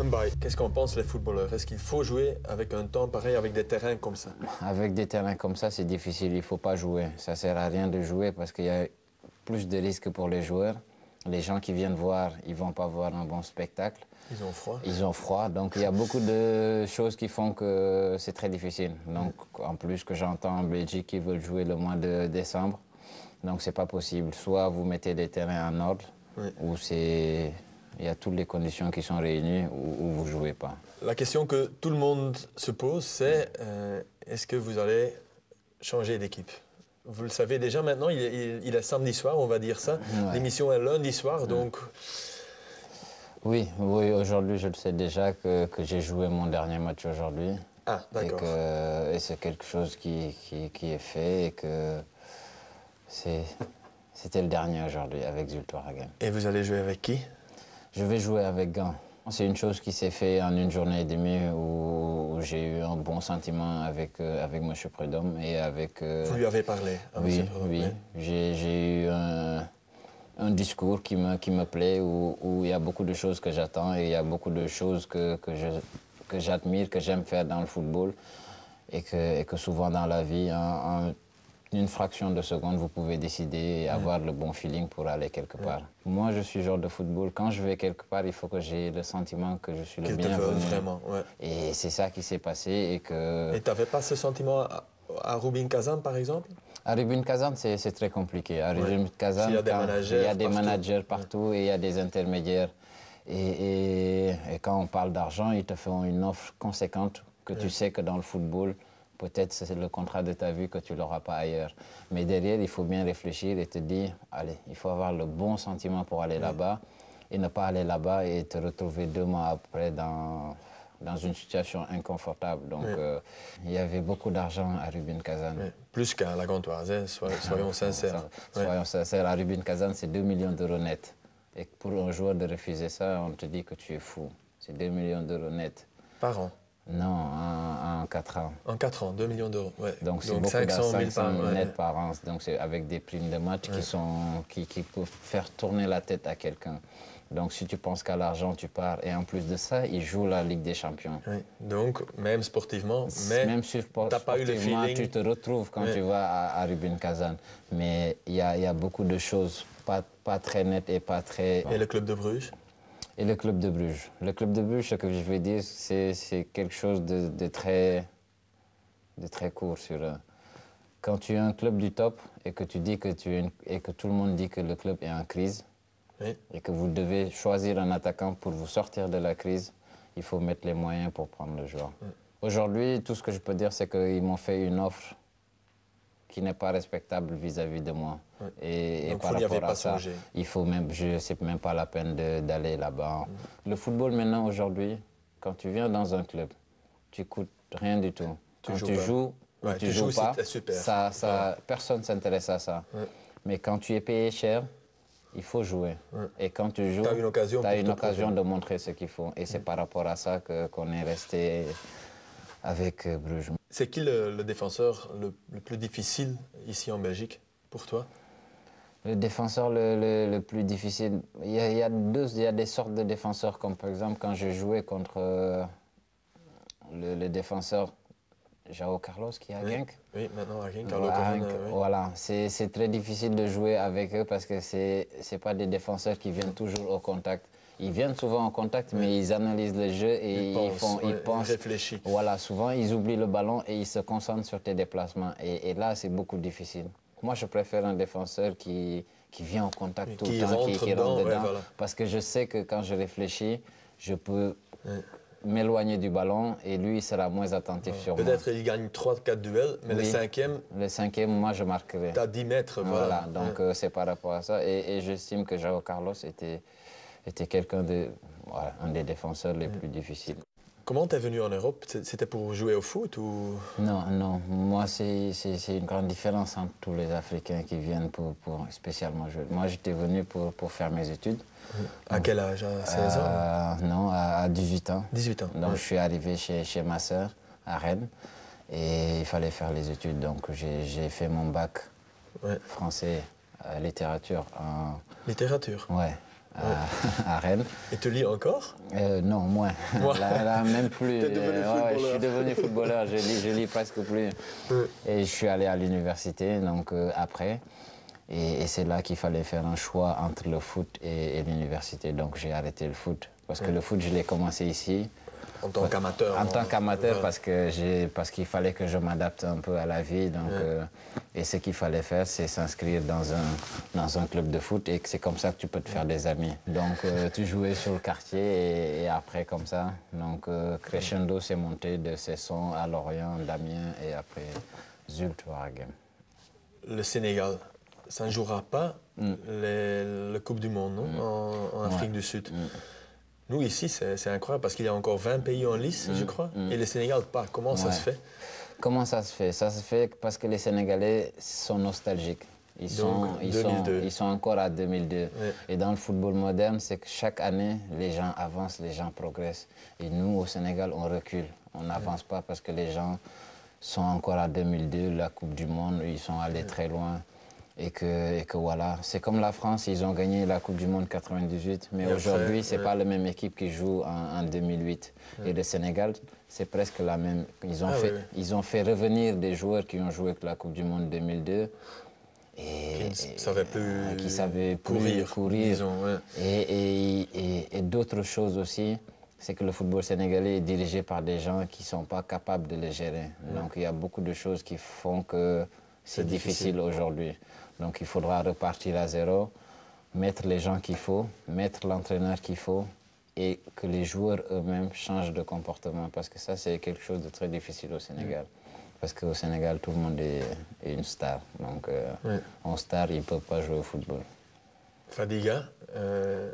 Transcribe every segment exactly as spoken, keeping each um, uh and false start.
Mbaye, qu'est-ce qu'en pensent les footballeurs? Est-ce qu'il faut jouer avec un temps pareil, avec des terrains comme ça? Avec des terrains comme ça, c'est difficile, il ne faut pas jouer. Ça ne sert à rien de jouer parce qu'il y a plus de risques pour les joueurs. Les gens qui viennent voir, ils ne vont pas voir un bon spectacle. Ils ont froid. Ils ont froid, donc il y a beaucoup de choses qui font que c'est très difficile. Donc en plus que j'entends en Belgique qu'ils veulent jouer le mois de décembre, donc c'est pas possible. Soit vous mettez les terrains en ordre, oui. ou c'est... il y a toutes les conditions qui sont réunies ou, ou vous ne jouez pas. La question que tout le monde se pose, c'est euh, est-ce que vous allez changer d'équipe? Vous le savez déjà maintenant, il est, il, il est samedi soir, on va dire ça. Ouais. L'émission est lundi soir, donc... Oui, oui, aujourd'hui je le sais déjà que, que j'ai joué mon dernier match aujourd'hui. Ah, d'accord. Et, et c'est quelque chose qui, qui, qui est fait et que c'était le dernier aujourd'hui avec Zulte Waregem. Et vous allez jouer avec qui? Je vais jouer avec Gand. C'est une chose qui s'est faite en une journée et demie où, où j'ai eu un bon sentiment avec, euh, avec M. Prudhomme et avec... Euh, vous lui avez parlé à Oui, M. Prudhomme, oui. oui. J'ai eu un... un discours qui me, qui me plaît, où, où il y a beaucoup de choses que j'attends et il y a beaucoup de choses que, que, je, que j'admire, que j'aime faire dans le football et que, et que souvent dans la vie, en, en une fraction de seconde, vous pouvez décider et avoir mmh. le bon feeling pour aller quelque part. Mmh. Moi, je suis joueur de football. Quand je vais quelque part, il faut que j'ai le sentiment que je suis le bienvenu. Vraiment, ouais. Et c'est ça qui s'est passé et que... Et tu n'avais pas ce sentiment à, à Rubin Kazan, par exemple? À Rubin Kazan, c'est très compliqué. À Rubin ouais. Kazan, il y a des managers, il y a des partout, managers partout ouais. et il y a des intermédiaires. Et, et, et quand on parle d'argent, ils te font une offre conséquente que ouais. tu sais que dans le football, peut-être c'est le contrat de ta vie que tu ne l'auras pas ailleurs. Mais derrière, il faut bien réfléchir et te dire, allez, il faut avoir le bon sentiment pour aller ouais. là-bas et ne pas aller là-bas et te retrouver deux mois après dans... dans une situation inconfortable. Donc, oui. euh, il y avait beaucoup d'argent à Rubin Kazan. Oui. Plus qu'à la Gantoise, hein, soyons, soyons sincères. Soyons oui. sincères, à Rubin Kazan, c'est deux millions d'euros net. Et pour un joueur de refuser ça, on te dit que tu es fou. C'est deux millions d'euros net. Par an? Non, en, en quatre ans. En quatre ans, deux millions d'euros, oui. Donc, c'est beaucoup cinq cent mille par ouais. net par an. Donc, c'est avec des primes de match ouais. qui, sont, qui, qui peuvent faire tourner la tête à quelqu'un. Donc, si tu penses qu'à l'argent, tu pars. Et en plus de ça, il joue la Ligue des Champions. Oui. Donc, même sportivement, mais même tu n'as pas eu le feeling. Tu te retrouves quand oui. tu vas à, à Rubin Kazan. Mais il y, y a beaucoup de choses pas, pas très nettes et pas très... Et le club de Bruges? Et le club de Bruges. Le club de Bruges, ce que je vais dire, c'est quelque chose de, de, très, de très court. Sur, quand tu es un club du top et que, tu dis que, tu es une, et que tout le monde dit que le club est en crise, oui. et que vous devez choisir un attaquant pour vous sortir de la crise, il faut mettre les moyens pour prendre le joueur. Oui. Aujourd'hui, tout ce que je peux dire, c'est qu'ils m'ont fait une offre qui n'est pas respectable vis-à-vis -vis de moi. Oui. Et, et Donc par vous rapport pas à ça, songé. il faut même, je c'est même pas la peine d'aller là-bas. Mm. Le football maintenant, aujourd'hui, quand tu viens dans un club, tu coûtes rien du tout. Tu quand joues tu pas. joues, ouais, tu, tu joues, joues pas, super. Ça, ça, ouais. personne ne s'intéresse à ça. Ouais. Mais quand tu es payé cher, il faut jouer. Ouais. Et quand tu joues, tu as une occasion, as une occasion de montrer ce qu'il faut. Et c'est mm. par rapport à ça qu'on est resté avec Bruges. C'est qui le, le défenseur le, le plus difficile ici en Belgique pour toi? Le défenseur le, le, le plus difficile, il y, a, il, y a deux, il y a des sortes de défenseurs, comme par exemple quand je jouais contre euh, le, le défenseur João Carlos qui est à oui. Genk. Oui, maintenant à Genk. Voilà, Genk oui. voilà. c'est très difficile de jouer avec eux parce que ce n'est pas des défenseurs qui viennent toujours au contact. Ils viennent souvent en contact, oui. mais ils analysent le jeu et ils, ils, pensent, font, ouais, ils pensent. Ils réfléchissent. Voilà, souvent ils oublient le ballon et ils se concentrent sur tes déplacements. Et, et là, c'est beaucoup difficile. Moi, je préfère un défenseur qui, qui vient en contact oui, tout le temps, qui, qui dedans, rentre dedans. Ouais, voilà. Parce que je sais que quand je réfléchis, je peux oui. m'éloigner du ballon et lui, il sera moins attentif ouais. sur moi. Peut-être qu'il gagne trois quatre duels, mais oui. le cinquième... Le cinquième, moi, je marquerai. Tu as dix mètres, voilà. voilà donc, ouais. euh, c'est par rapport à ça. Et, et j'estime que João Carlos était, était quelqu'un de... Voilà, un des défenseurs les mmh. plus difficiles. Comment tu es venu en Europe? C'était pour jouer au foot ou... Non, non. Moi, c'est une grande différence entre tous les Africains qui viennent pour, pour spécialement jouer. Moi, j'étais venu pour, pour faire mes études. Mmh. À Donc, quel âge? À seize ans euh, Non, à dix-huit ans. dix-huit ans. Donc, ouais. je suis arrivé chez, chez ma sœur, à Rennes, et il fallait faire les études. Donc, j'ai fait mon bac ouais. français, euh, littérature. En... Littérature? Ouais. à, à Rennes. Et tu lis encore? Euh, non, moins. Moi. Là, là, même plus. T'es devenu Euh, ouais, footballeur. je suis devenu footballeur. Je lis, je lis presque plus. Ouais. Et je suis allé à l'université, donc euh, après. Et, et c'est là qu'il fallait faire un choix entre le foot et, et l'université. Donc j'ai arrêté le foot. Parce que Ouais. le foot, je l'ai commencé ici. En tant qu'amateur. En tant qu'amateur, Ouais. parce que j'ai, parce qu'il fallait que je m'adapte un peu à la vie. Donc, Ouais. euh, et ce qu'il fallait faire, c'est s'inscrire dans un, dans un club de foot et que c'est comme ça que tu peux te faire des amis. Donc, euh, tu jouais sur le quartier et, et après, comme ça. Donc, euh, crescendo, c'est monté de Cesson à Lorient, Damien et après Zulte, Waregem. Le Sénégal, ça ne jouera pas Mm. les- la Coupe du Monde, non? Mm. En, en Afrique Ouais. du Sud. Mm. Nous, ici, c'est c'est incroyable parce qu'il y a encore vingt pays en lice, je crois. Mm. Et le Sénégal, pas. Comment ça Ouais. se fait? Comment ça se fait? Ça se fait parce que les Sénégalais sont nostalgiques. Ils sont, Donc, ils deux mille sont, deux. ils sont encore à deux mille deux. Ouais. Et dans le football moderne, c'est que chaque année, les gens avancent, les gens progressent. Et nous, au Sénégal, on recule. On n'avance pas parce que les gens sont encore à deux mille deux, la Coupe du Monde, ils sont allés très loin. Et que, et que voilà, c'est comme la France, ils ont gagné la Coupe du Monde quatre-vingt-dix-huit, mais Et aujourd'hui, après, c'est ouais. pas la même équipe qui joue en, en deux mille huit. Et le Sénégal, c'est presque la même. Ils ont, Ah, fait, oui, oui. ils ont fait revenir des joueurs qui ont joué avec la Coupe du Monde deux mille deux. Et, Qui ne savaient plus euh, qui savaient plus courir, courir. disons, ouais. Et, et, et, et d'autres choses aussi, c'est que le football sénégalais est dirigé par des gens qui ne sont pas capables de le gérer. Donc il y a beaucoup de choses qui font que c'est C'est difficile. difficile aujourd'hui. Donc il faudra repartir à zéro, mettre les gens qu'il faut, mettre l'entraîneur qu'il faut et que les joueurs eux-mêmes changent de comportement. Parce que ça, c'est quelque chose de très difficile au Sénégal. Parce qu'au Sénégal, tout le monde est, est une star. Donc euh, Ouais. en star, ils ne peuvent pas jouer au football. Fadiga, euh,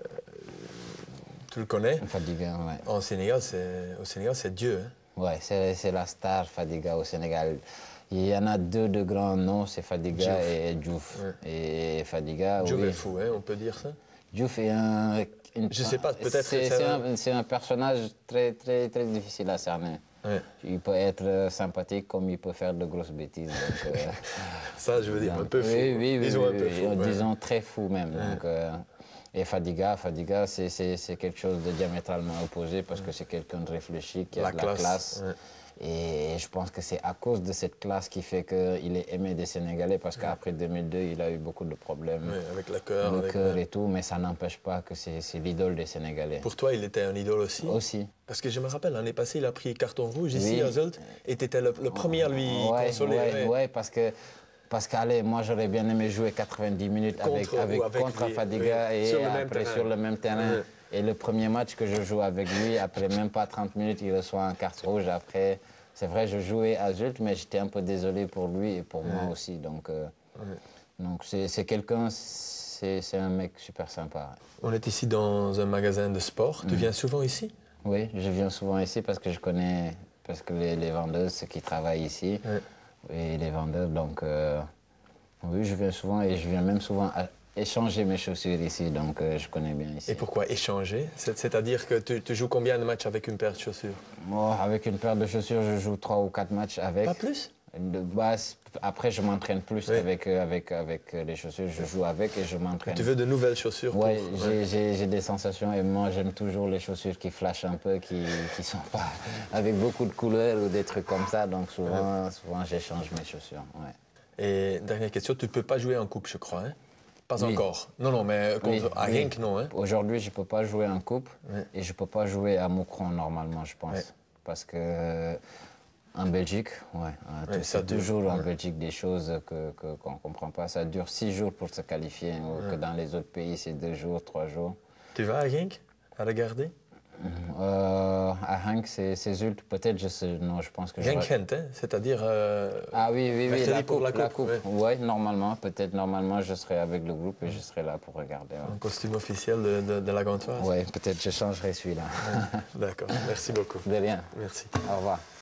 tu le connais? Fadiga, ouais. En Sénégal, c'est- au Sénégal, c'est Dieu. Hein? Ouais, c'est c'est la star Fadiga au Sénégal. Il y en a deux de grands noms, c'est Fadiga Diouf. et Diouf. Ouais. Et Fadiga, Dieu oui. est fou, hein, on peut dire ça? Diouf est un... une- Je sais pas, peut-être C'est que c'est c'est un- un, c'est un personnage très, très, très difficile à cerner. Ouais. Il peut être euh, sympathique comme il peut faire de grosses bêtises. Donc, euh, Ça, je veux dire, un donc, peu fou. Oui, oui, oui. Disons oui, un peu oui, fou. ouais. Disons très fou même. Donc, euh, et Fadiga, Fadiga c'est- c'est c'est quelque chose de diamétralement opposé parce que c'est quelqu'un de réfléchi, qui a La de la classe, classe. ouais. Et je pense que c'est à cause de cette classe qui fait qu'il est aimé des Sénégalais parce qu'après deux mille deux, il a eu beaucoup de problèmes. Ouais, avec le cœur. Le avec- cœur et tout, mais ça n'empêche pas que c'est c'est l'idole des Sénégalais. Pour toi, il était un idole aussi? Aussi. Parce que je me rappelle, l'année passée, il a pris carton rouge ici Oui. à Zult et tu étais le, le premier à lui Ouais, consoler. ouais, ouais. ouais, parce que, parce qu'allez, moi j'aurais bien aimé jouer quatre-vingt-dix minutes avec, Contre- avec, ou avec contre lui, Fadiga oui. et Sur le même après terrain. sur le même terrain. Ouais. Et le premier match que je joue avec lui, après même pas trente minutes, il reçoit un carton rouge. Après, c'est vrai, je jouais à Zult, mais j'étais un peu désolé pour lui et pour moi aussi. Donc, euh, donc c'est c'est quelqu'un, c'est c'est un mec super sympa. On est ici dans un magasin de sport. Mm. Tu viens souvent ici? Oui, je viens souvent ici parce que je connais parce que les, les vendeuses, ceux qui travaillent ici, Ouais. et les vendeurs. Donc, euh, oui, je viens souvent et je viens même souvent à échanger mes chaussures ici. Donc, euh, je connais bien ici. Et pourquoi échanger? C'est- C'est-à-dire que tu, tu joues combien de matchs avec une paire de chaussures? Moi, avec une paire de chaussures, je joue trois ou quatre matchs avec. Pas plus? De base, après, je m'entraîne plus Ouais. avec, euh, avec, avec euh, les chaussures. Je joue avec et je m'entraîne. Tu veux de nouvelles chaussures? pour- Oui, Ouais. j'ai des sensations et moi j'aime toujours les chaussures qui flashent un peu, qui ne sont pas avec beaucoup de couleurs ou des trucs comme ça. Donc souvent, souvent j'échange mes chaussures. Ouais. Et dernière question, tu ne peux pas jouer en coupe, je crois, hein? Pas Oui. encore. Non, non, mais contre, Oui, à oui. Genk, non, hein? Aujourd'hui, je ne peux pas jouer en coupe Ouais. et je ne peux pas jouer à Moucron normalement, je pense. Ouais. Parce que euh, en Belgique, ouais, hein, Ouais, tu- ça c'est dure, toujours en ouais. Belgique des choses que, que- qu'on ne comprend pas. Ça dure six jours pour se qualifier, ou que dans les autres pays, c'est deux jours, trois jours. Tu vas à Genk à regarder? Euh, à Hank, c'est c'est Zult, peut-être, je sais, non, je pense que je... Genk Gent, hein? C'est-à-dire. euh, Ah oui, oui, oui, mercredi la pour coupe, la coupe, ouais. Ouais, normalement, peut-être, normalement, je serai avec le groupe et je serai là pour regarder. En costume officiel de, de, de la Gantoise? Ouais, ouais peut-être je changerai celui-là. D'accord, merci beaucoup. De rien. Merci. Au revoir.